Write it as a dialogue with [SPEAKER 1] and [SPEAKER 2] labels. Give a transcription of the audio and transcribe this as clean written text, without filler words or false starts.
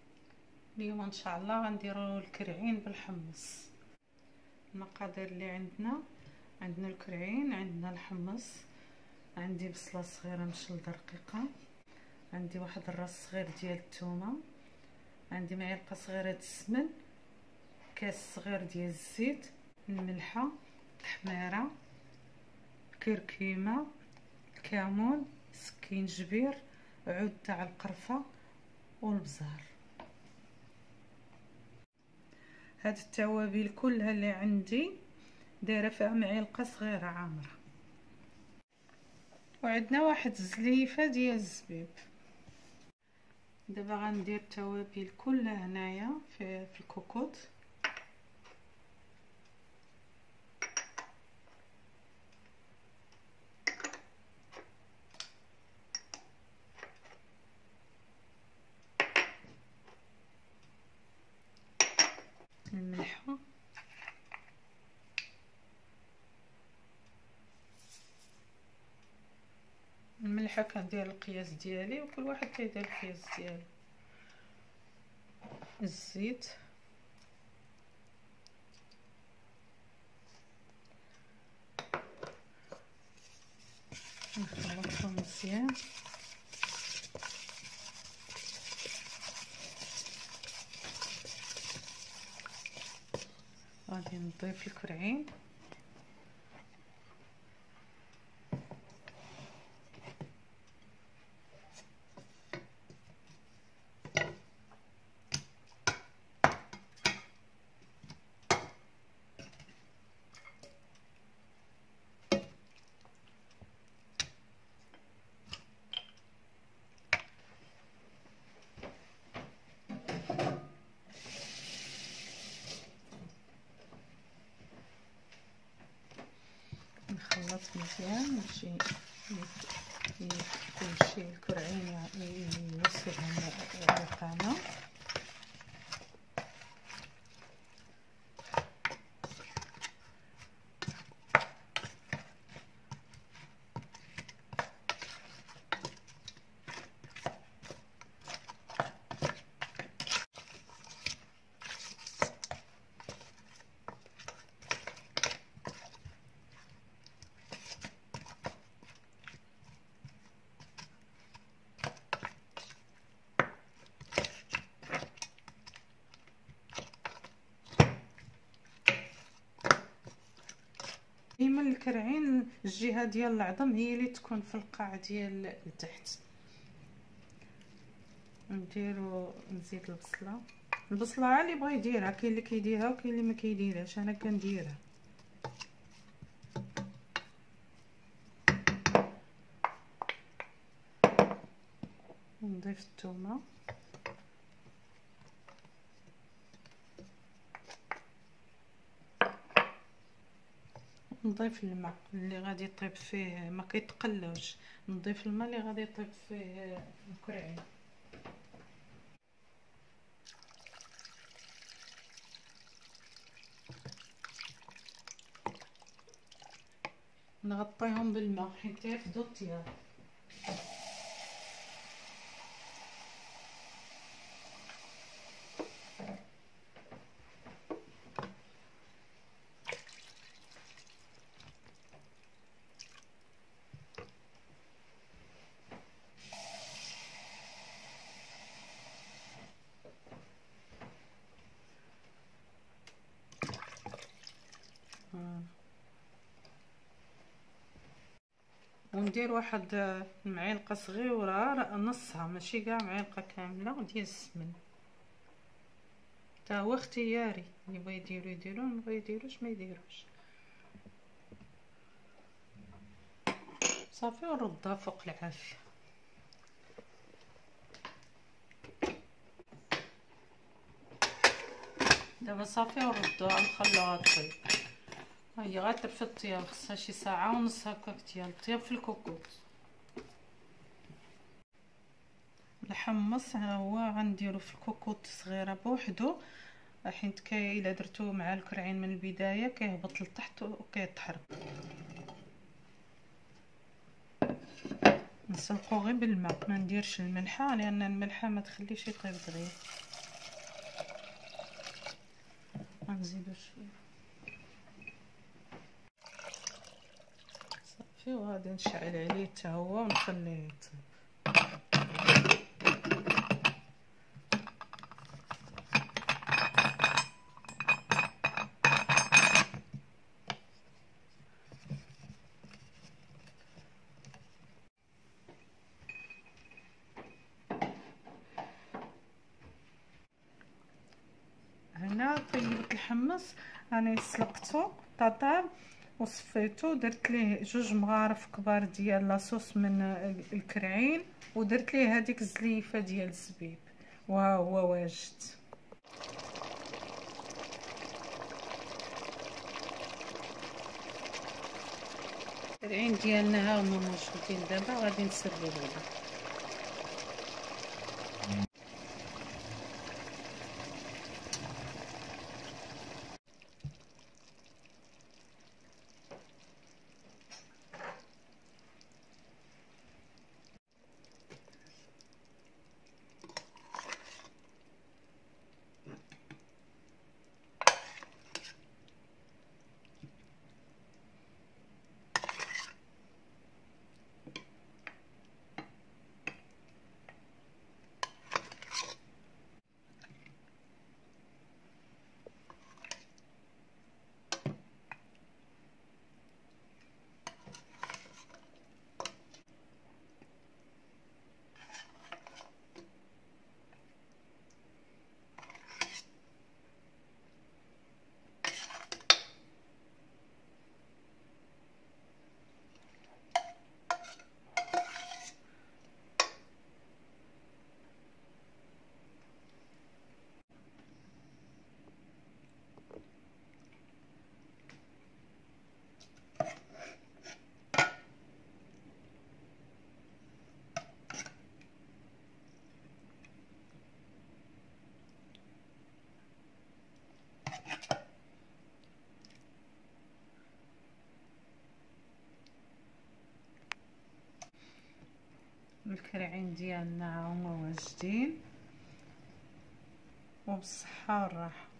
[SPEAKER 1] اليوم ان شاء الله غنديروا الكرعين بالحمص. المقادير اللي عندنا الكرعين، عندنا الحمص، عندي بصله صغيره مشلده رقيقه، عندي واحد الراس صغير ديال الثومه، عندي معلقه صغيره د السمن، كاس صغير ديال الزيت، الملحه، الحميره، الكركمه، الكمون، سكينجبير، عود تاع القرفه والبزار. هاد التوابل كلها اللي عندي دايره فيها معلقه صغيره عامره، وعندنا واحد الزليفه ديال الزبيب. دابا غندير التوابل كلها هنايا في الكوكوط. الملحه، الملحه كندير القياس ديالي وكل واحد كيدير القياس ديالو. الزيت، نخلطهم مزيان. غادي نضيف الكرعين، نخلط مزيان باش كلشي الكرعين يوصلهم الريحانه. ديما الكرعين الجهه ديال العظم هي اللي تكون في القاع ديال لتحت. نزيد البصله اللي بغى يديرها، كاين اللي كيديرها وكاين اللي ما كيديرهاش، انا كنديرها. نضيف الثومه، نضيف الماء اللي غادي يطيب فيه، ما كيتقلاوش، نضيف الماء اللي غادي يطيب فيه الكرعين. نغطيهم بالماء حتى يفدو الطياب. وندير واحد معلقه صغيره، نصها ماشي كاع معلقه كامله ديال السمن. تا هو اختياري، اللي بغا يديرو يديرو، ما بغا يديروش ما يديروش. صافي ونردها فوق العافيه. دابا صافي ونردوها نخلوها طيب. هي غترفد الطياب، خصها شي ساعه ونص هكاك ديال الطياب في الكوكوط. الحمص ها هو غنديرو في الكوكوط صغيره بوحدو، حيت الا درتو مع الكرعين من البدايه كيهبط لتحت وكيطحر. نسلقو غير بالماء، ما نديرش الملحه لان الملحه ما تخليش يطيب دغيا. صافي، وغادي نشعل عليه حتى هو ونخليه يطيب. هنا طيبت الحمص، انا سلقته طابع وصفيته، درت ليه 2 مغارف كبار ديال لاصوص من الكرعين، ودرت ليه هذيك الزليفه ديال الزبيب، وها هو واجد. الكرعين ديالنا ها هما موجودين دابا، غادي نسربو دابا. الكرعين ديالنا هما واجدين، وبالصحه والراحه.